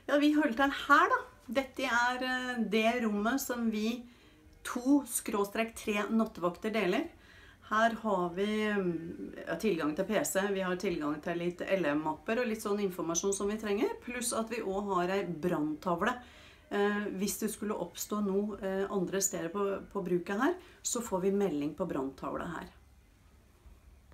Ja, vi holder til her da. Dette det rommet som vi 2/3 nattevakter deler. Her har vi tilgang til PC, vi har tilgang til litt LM-mapper og litt sånn informasjon som vi trenger, pluss at vi også har en branntavle. Hvis det skulle oppstå noe andre steder på bruket her, så får vi melding på branntavle her.